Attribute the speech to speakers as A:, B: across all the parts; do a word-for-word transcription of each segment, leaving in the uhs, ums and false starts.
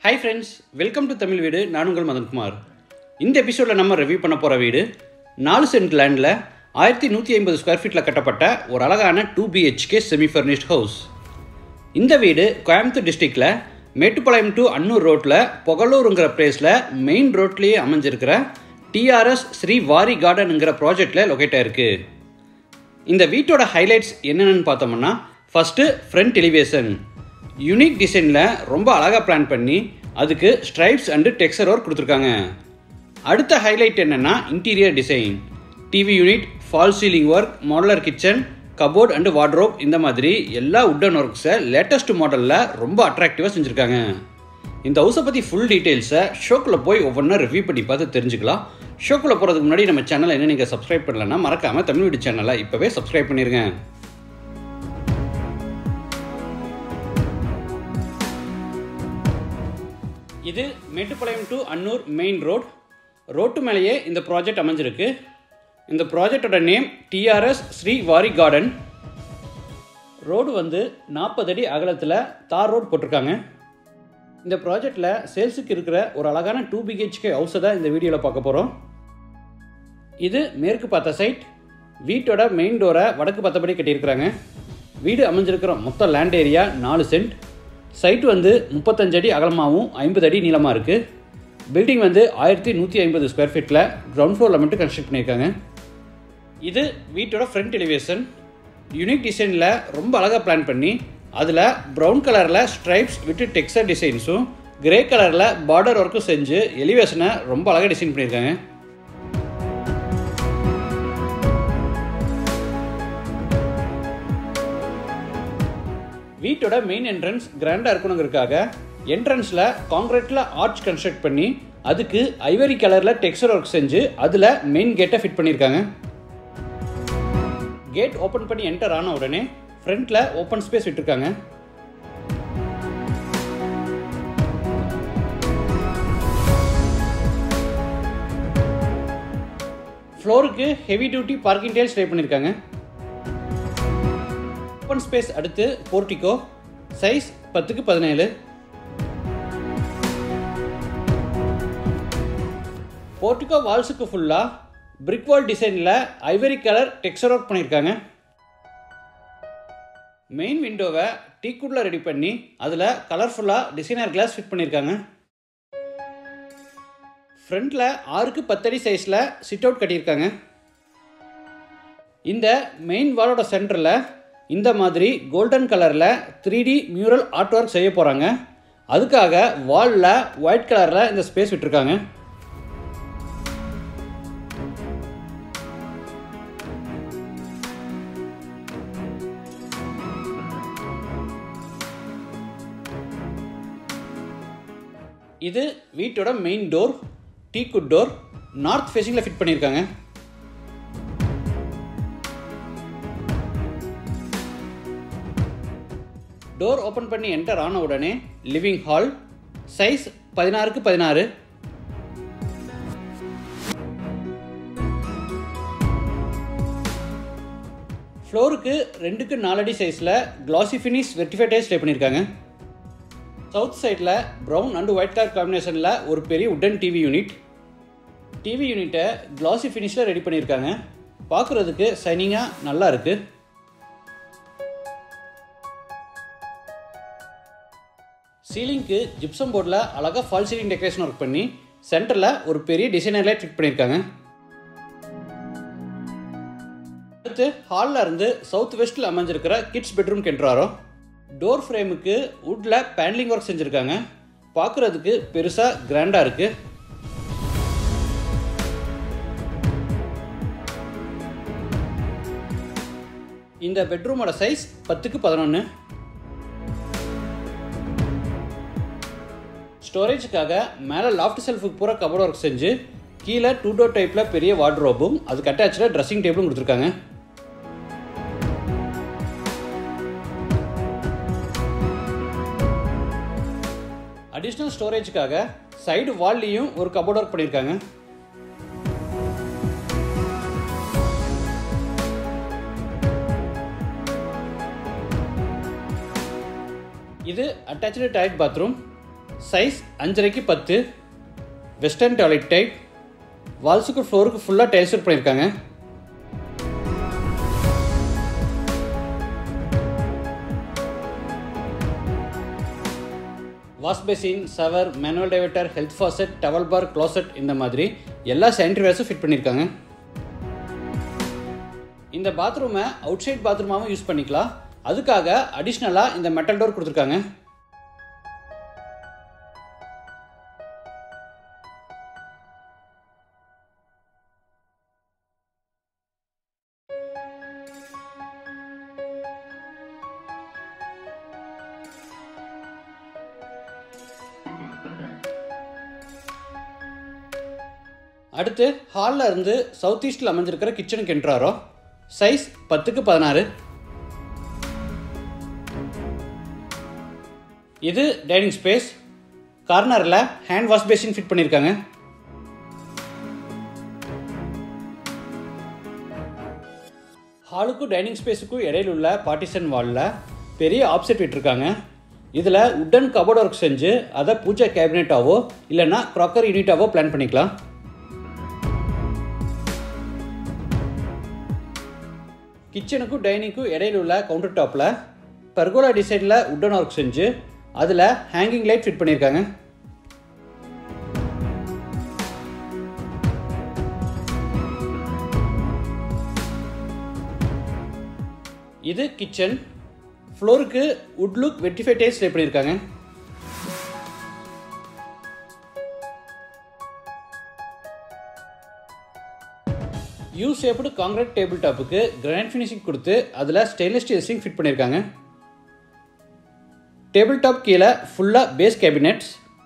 A: Hi friends, welcome to Tamil Veedu. நான் உங்கள் மதன் குமார். இந்த எபிசோட்ல நம்ம ரிவ்யூ பண்ண போற வீடு நாலு சென்ட் லேண்ட்ல ஆயிரத்து நூற்று ஐம்பது ஸ்கொயர் ஃபீட்ல கட்டப்பட்ட ஒரு அழகான two B H K semi-furnished house. இந்த வீடு கோயம்புத்தூர் டிஸ்ட்ரிக்ட்ல மேட்டுப்பாளையம் டு அன்னூர் ரோட்ல பொகலூர்ங்கிற பிளேஸ்ல மெயின் ரோட்லயே அமைஞ்சிருக்கிற T R S ஸ்ரீ வாரி கார்டன்ங்கிற ப்ராஜெக்ட்ல லொகேட் ஆயிருக்கு. இந்த வீட்டோட ஹைலைட்ஸ் என்னென்னு பார்த்தோம்னா ஃபர்ஸ்ட் ஃப்ரண்ட் எலிவேஷன் யூனிக் டிசைனில் ரொம்ப அழகாக பிளான் பண்ணி அதுக்கு ஸ்ட்ரைப்ஸ் அண்டு டெக்ஸ்சர் ஒர்க் கொடுத்துருக்காங்க. அடுத்த ஹைலைட் என்னென்னா interior design TV unit, false ceiling work, modular kitchen, cupboard and wardrobe இந்த மாதிரி எல்லா உட்டன் ஒர்க்ஸை லேட்டஸ்ட் மாடலில் ரொம்ப அட்ராக்டிவாக செஞ்சுருக்காங்க. இந்த ஹவுஸை பற்றி ஃபுல் டீட்டெயில்ஸை ஷோக்குள்ளே போய் ஒவ்வொன்றா ரிவ்யூ பண்ணி பார்த்து தெரிஞ்சுக்கலாம். ஷோக்குள்ளே போகிறதுக்கு முன்னாடி நம்ம சேனலை என்ன நீங்கள் சப்ஸ்கிரைப் பண்ணலன்னா மறக்காமல் தமிழ் வீடு சேனலை இப்போவே சப்ஸ்கிரைப் பண்ணிடுங்க. இது Mettupalayam to Annur main road. ரோட்டு மேலேயே இந்த ப்ராஜெக்ட் அமைஞ்சிருக்கு. இந்த ப்ராஜெக்டோட name T R S Sri Vari garden. Road வந்து நாற்பது அடி அகலத்தில் தார் ரோடு போட்டிருக்காங்க. இந்த ப்ராஜெக்டில் சேல்ஸுக்கு இருக்கிற ஒரு அழகான டூ B H K ஹவுஸை தான் இந்த வீடியோவில் பார்க்க போகிறோம். இது மேற்கு பார்த்த சைட். வீட்டோட மெயின் டோரை வடக்கு பார்த்தபடி கட்டியிருக்கிறாங்க. வீடு அமைஞ்சிருக்கிற மொத்த லேண்ட் ஏரியா நாலு சென்ட். சைட் வந்து முப்பத்தஞ்சு அடி அகலமாகவும் ஐம்பது அடி நீளமாக இருக்குது. பில்டிங் வந்து ஆயிரத்தி நூற்றி ஐம்பது ஸ்கொயர் ஃபீட்டில் கிரவுண்ட் ஃப்ளோரில் மட்டும் கன்ஸ்ட்ரக்ட் பண்ணியிருக்காங்க. இது வீட்டோட ஃப்ரண்ட் எலிவேஷன். யூனிக் டிசைனில் ரொம்ப அழகாக பிளான் பண்ணி அதில் ப்ரௌன் கலரில் ஸ்ட்ரைப்ஸ் விட்டு டெக்ஸ்சர் டிசைன்ஸும் கிரே கலரில் பார்டர் ஒர்க்கும் செஞ்சு எலிவேஷனை ரொம்ப அழகாக டிசைன் பண்ணியிருக்காங்க. வீட்டோட மெயின் என்ட்ரன்ஸ் கிராண்டாக இருக்கணுங்கிறதுக்காக என்ட்ரன்ஸில் காங்கிரீட்டில் ஆர்ச் கன்ஸ்ட்ரக்ட் பண்ணி அதுக்கு ஐவரி கலரில் டெக்ஸ்சர் ஒர்க் செஞ்சு அதில் மெயின் கேட்டை ஃபிட் பண்ணியிருக்காங்க. கேட் ஓப்பன் பண்ணி என்டர் ஆன உடனே ஃப்ரண்ட்டில் ஓப்பன் ஸ்பேஸ் விட்டுருக்காங்க. ஃப்ளோருக்கு heavy duty parking tiles try பண்ணியிருக்காங்க. ஓப்பன் ஸ்பேஸ் அடுத்து போர்டிகோ, சைஸ் பத்துக்கு பதினேழு. போர்டிகோ வால்ஸுக்கு ஃபுல்லாக பிரிக் வால் டிசைனில் ஐவரி கலர் டெக்ஸ்சர் ஒர்க் பண்ணியிருக்காங்க. மெயின் விண்டோவை டீக்குட்டில் ரெடி பண்ணி அதில் கலர்ஃபுல்லாக டிசைனர் கிளாஸ் ஃபிட் பண்ணியிருக்காங்க. ஃப்ரண்ட்டில் ஆறுக்கு பத்தடி சைஸில் சிட் அவுட் கட்டியிருக்காங்க. இந்த மெயின் வாலோட சென்டரில் இந்த மாதிரி கோல்டன் கலரில் three D mural art work செய்ய போகிறாங்க. அதுக்காக வாலில் ஒயிட் கலரில் இந்த ஸ்பேஸ் விட்டுருக்காங்க. இது வீட்டோட main door, teak wood door, north ஃபேஸிங்கில் ஃபிட் பண்ணியிருக்காங்க. டோர் ஓப்பன் பண்ணி என்டர் ஆன உடனே லிவிங் ஹால், சைஸ் பதினாறுக்கு பதினாறு. ஃப்ளோருக்கு ரெண்டுக்கு நாலடி சைஸில் classy finish vitrified tiles try பண்ணியிருக்காங்க. சவுத் சைடில் ப்ரௌன் அண்ட் ஒயிட் கலர் காம்பினேஷனில் ஒரு பெரிய உட்டன் டிவி யூனிட். டிவி யூனிட்டை கிளாசி ஃபினிஷில் ரெடி பண்ணியிருக்காங்க. பார்க்குறதுக்கு ஷைனிங்காக நல்லா இருக்குது. சீலிங்க்கு ஜிப்சம் போர்டில் அழகாக ஃபால் சீலிங் டெக்கரேஷன் ஒர்க் பண்ணி சென்டரில் ஒரு பெரிய டிசைனர் லைட் ஃபிட் பண்ணியிருக்காங்க. அடுத்து ஹாலில் இருந்து சவுத் வெஸ்ட்டில் அமைஞ்சிருக்கிற கிட்ஸ் பெட்ரூம் கென்ட்ராரோ. டோர் ஃப்ரேமுக்கு வுட்டில் பேனலிங் ஒர்க் செஞ்சுருக்காங்க. பார்க்குறதுக்கு பெருசாக கிராண்டாக இருக்குது. இந்த பெட்ரூமோட சைஸ் பத்துக்கு பதினொன்று. ஸ்டோரேஜுக்காக மேலே லாஃப்ட் செல்ஃபுக்கு பூரா கபோர்ட் ஒர்க் செஞ்சு கீழே டூ டோர் டைப்பில் பெரிய வார்ட்ரோபும் அதுக்கு அட்டாச்சில் ட்ரெஸ்ஸிங் டேபிளும் கொடுத்துருக்காங்க. அடிஷ்னல் ஸ்டோரேஜுக்காக சைடு வால்லையும் ஒரு கபோர்ட் ஒர்க் பண்ணியிருக்காங்க. இது அட்டாச்சு டாய்லெட் பாத்ரூம். சைஸ் அஞ்சரைக்கு பத்து, வெஸ்டர்ன் டாய்லெட் டைப். வால்ஸுக்கு ஃப்ளோருக்கு ஃபுல்லாக டைல்ஸ் ஒர்க் பண்ணியிருக்காங்க. Wash basin, shower, manual diverter, health faucet, towel bar, closet இந்த மாதிரி எல்லா சானிட்டரி வேர்ஸும் ஃபிட் பண்ணியிருக்காங்க. இந்த பாத்ரூமை அவுட் சைட் பாத்ரூமாகவும் யூஸ் பண்ணிக்கலாம். அதுக்காக அடிஷ்னலாக இந்த மெட்டல் டோர் கொடுத்துருக்காங்க. அடுத்து ஹாலில் இருந்து சவுத் ஈஸ்டில் அமைஞ்சிருக்கிற கிச்சனுக்கு என்ட்ராரோ. சைஸ் பத்துக்கு பதினாறு. இது டைனிங் ஸ்பேஸ். கார்னரில் ஹேண்ட் வாஷ் பேசின் ஃபிட் பண்ணியிருக்காங்க. ஹாலுக்கும் டைனிங் ஸ்பேஸுக்கும் இடையில உள்ள பார்ட்டிஷன் வாலில் பெரிய ஆப்செட் விட்டுருக்காங்க. இதில் உட்டன் கபோர்ட் ஒர்க் செஞ்சு அதை பூஜை கேபினெட்டாவோ இல்லைன்னா க்ராக்கர் யூனிட்டாவோ பிளான் பண்ணிக்கலாம். கிச்சனுக்கும் டைனிங்க்கும் இடையில உள்ள கவுண்டர் டாப்பில் பெர்கோலா டிசைனில் உட்டன் ஒர்க் செஞ்சு அதில் ஹேங்கிங் லைட் ஃபிட் பண்ணியிருக்காங்க. இது கிச்சன். ஃப்ளோருக்கு wood look vitrified tiles lay பண்ணியிருக்காங்க. யூ ஷேப்டு காங்கிரீட் டேபிள் டாப்புக்கு கிரானைட் ஃபினிஷிங் கொடுத்து அதில் ஸ்டெயின்லெஸ் ஸ்டீல் சிங்க் ஃபிட் பண்ணியிருக்காங்க. டேபிள் டாப் கீழே ஃபுல்லாக பேஸ் கேபினெட்ஸ்.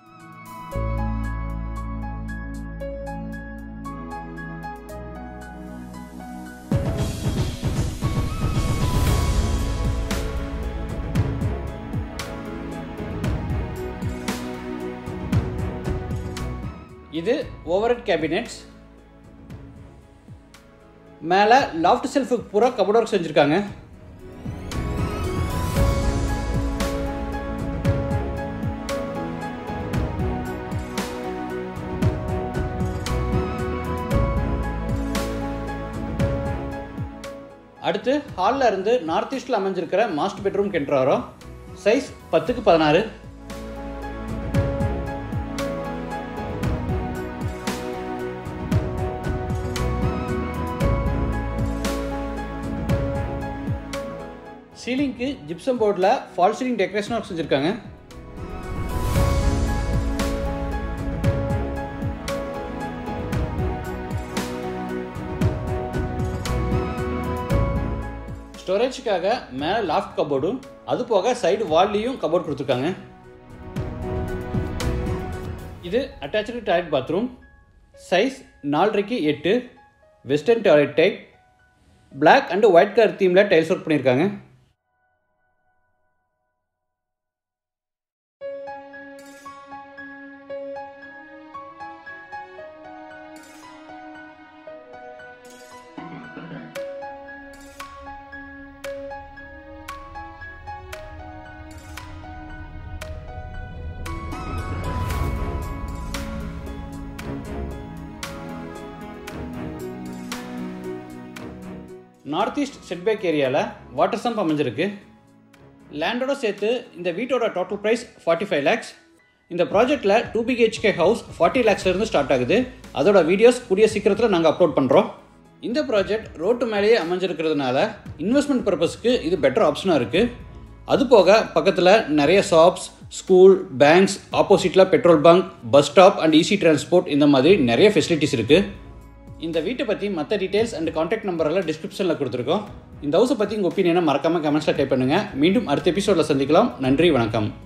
A: இது ஓவர்ஹெட் கேபினெட்ஸ். மேலே லாஃப்ட் செல்ஃபுக்கு பூரா கபோர்ட் ஒர்க் செஞ்சுருக்காங்க. அடுத்து ஹாலில் இருந்து நார்த் ஈஸ்டில் அமைஞ்சிருக்கிற மாஸ்டர் பெட்ரூம் என்ட்ராரோ. சைஸ் பத்துக்கு பதினாறு. சீலிங்க்கு ஜிப்சம் போர்டில் ஃபால் சீலிங் டெக்கரேஷன் ஒர்க் செஞ்சுருக்காங்க. ஸ்டோரேஜுக்காக மேலே லாஃப்ட் கபோர்டும் அது போக சைடு வால்லையும் கபோர்ட் கொடுத்துருக்காங்க. இது அட்டாச்சு டாய்லெட் பாத்ரூம். சைஸ் நாலரைக்கு எட்டு, western toilet type. Black and white colour தீமில் டைல்ஸ் ஒர்க் பண்ணியிருக்காங்க. நார்த் ஈஸ்ட் செட்பேக் ஏரியாவில் வாட்டர் சம்ப் அமைஞ்சிருக்கு. லேண்டோட சேர்த்து இந்த வீட்டோட total price forty five lakhs. இந்த ப்ராஜெக்டில் டூ பிஹெச்கே ஹவுஸ் ஃபார்ட்டி லேக்ஸ்லேருந்து ஸ்டார்ட் ஆகுது. அதோட வீடியோஸ் கூடிய சீக்கிரத்தில் நாங்கள் அப்லோட் பண்ணுறோம். இந்த ப்ராஜெக்ட் ரோட்டு மேலேயே அமைஞ்சிருக்கிறதுனால இன்வெஸ்ட்மெண்ட் பர்பஸ்க்கு இது பெட்டர் ஆப்ஷனாக இருக்குது. அது போக பக்கத்தில் நிறைய ஷாப்ஸ், ஸ்கூல், பேங்க்ஸ், ஆப்போசிட்டில் petrol bunk, bus stop and easy transport இந்த மாதிரி நிறைய ஃபெசிலிட்டிஸ் இருக்குது. இந்த வீட்டை பற்றி மற்ற டீட்டெயில்ஸ் அண்ட் கான்டாக்ட் நம்பரெல்லாம் டிஸ்கிரிப்ஷனில் கொடுத்துருக்கோம். இந்த ஹவுஸை பற்றி உங்கள் ஒப்பீனியனை மறக்காமல் கமெண்ட்ஸில் டைப் பண்ணுங்கள். மீண்டும் அடுத்த எபிசோடில் சந்திக்கலாம். நன்றி, வணக்கம்.